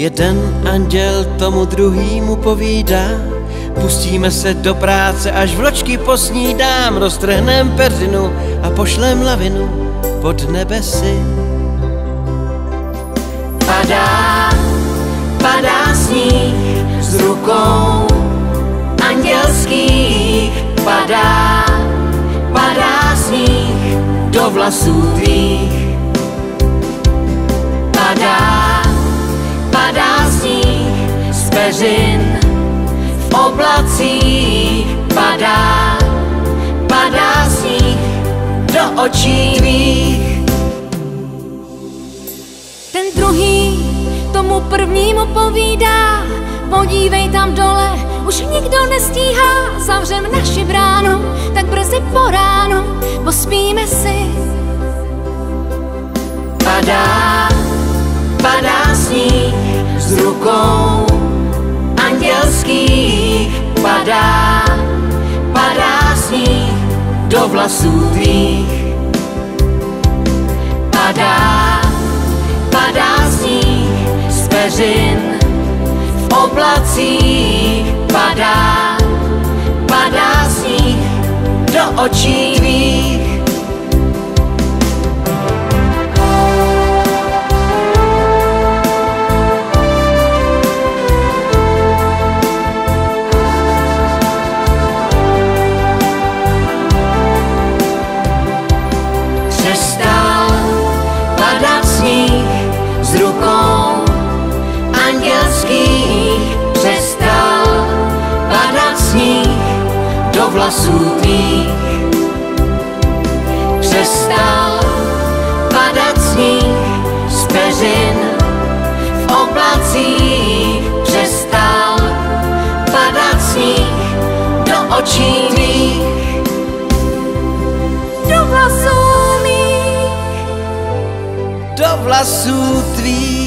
Jeden anděl tomu druhýmu povídá, pustíme se do práce, až vločky posnídám, roztrhnem peřinu a pošlem lavinu pod nebesy. Padá sníh z rukou andělských, padá sníh do vlasů tvých. Padá sníh z peřin v oblacích, padá sníh do očí tvých. Ten druhý tomu prvnímu povídá, podívej tam dole, už nikdo nestíhá, zavřem naši bránu, tak brzy po ránu pospíme si. Padá sníh z rukou andělských, padá sníh do vlasů tvých. Padá sníh z peřin v oblacích, padá sníh do očí tvých. Přestal padat sníh z rukou andělských, přestal padat sníh do vlasů tvých. Přestal padat sníh z peřin v oblacích, přestal padat sníh do očí tvých. Do vlasů mých, Do vlasů tvých.